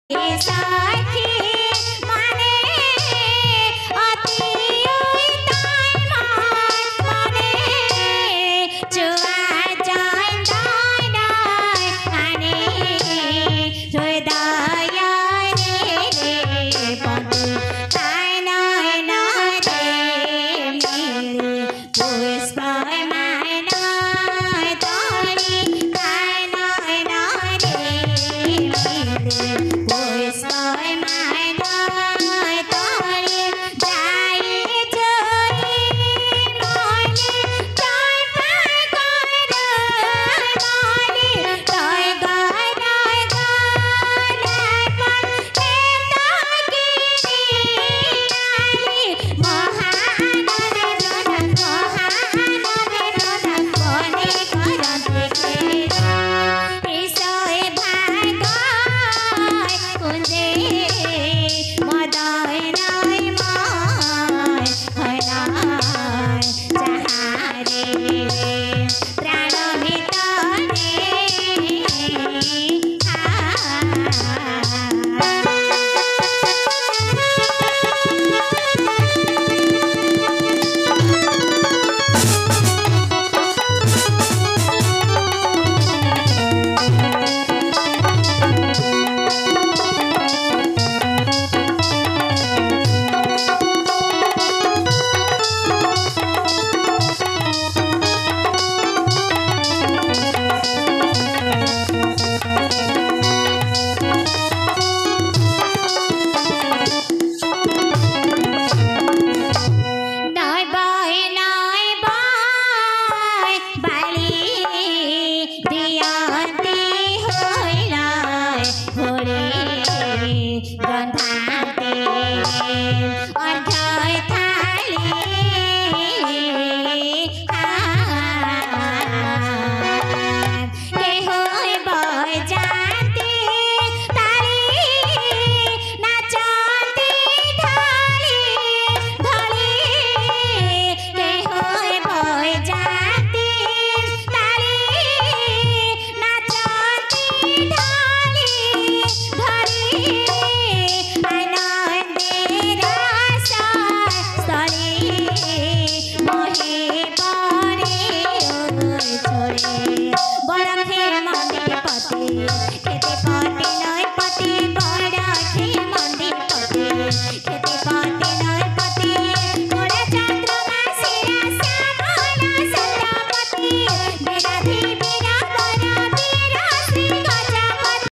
সাখী মানে অতি মানে চুয়া জয় দয় দয় আনে হৃদয় রে বন্ধু তাই নয় নয় রে মিলি পুষ্পয় মায় নয় তরি তাই নয় নয় রে মিলি পুষ্পয় মায় নয় তরি যাই জয়ী মনে জয় পায় গরমনি তয় গয় গলেপন এতগিরিয়ালি মহানদে রোধন বনে করন্তে খেলা বিষয় ভাগয় কুঞ্জে